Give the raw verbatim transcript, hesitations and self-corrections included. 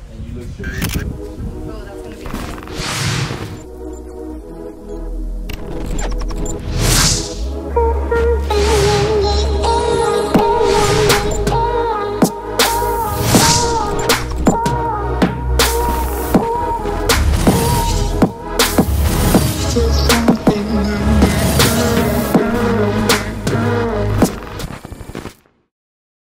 And you look sure. Oh, that's gonna be Just